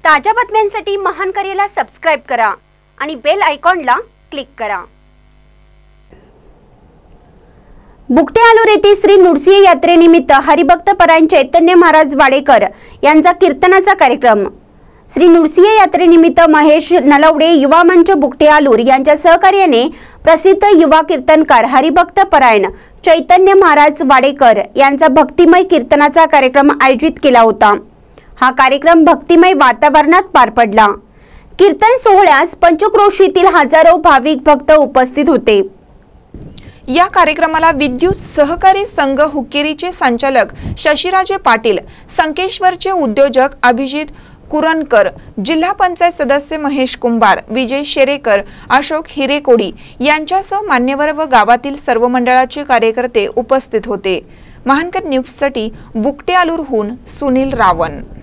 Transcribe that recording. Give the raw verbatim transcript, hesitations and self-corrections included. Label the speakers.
Speaker 1: ताज्या बातम्यांसाठी महान करेला सबस्क्राइब करा आणि बेल आयकॉनला क्लिक करा। बुकटेआलूर येथे श्री नृसिंह यात्रेनिमित्त हरिभक्त परायण चैतन्य महाराज वाडेकर यांचा कीर्तनाचा कार्यक्रम। श्री नृसिंह यात्रेनिमित्त महेश नलवडे युवा मंच बुकटेआलूर यांच्या सहकार्याने प्रसिद्ध युवा कीर्तनकार हरिभक्त परायण चैतन्य महाराज वाडेकर यांचा भक्तिमय कीर्तनाचा कार्यक्रम आयोजित केला होता। हा कार्यक्रम भक्तिमय वातावरणात पार पडला। कीर्तन सोहळ्यास पंचक्रोशीतील हजारो भाविक भक्त उपस्थित होते।
Speaker 2: या कार्यक्रमाला विद्युत सहकारी संघ हुक्केरीचे संचालक शशिराजे पाटील, संकेश्वरचे उद्योजक अभिजित कुरणकर, जिल्हा पंचायत सदस्य महेश कुंभार, विजय शेरेकर, अशोक हिरेकोडी यांच्यासह मान्यवर व गावातील सर्व मंडळाचे कार्यकर्ते उपस्थित होते। महानकर न्यूजसाठी बुकटेआलूरहून सुनील रावण।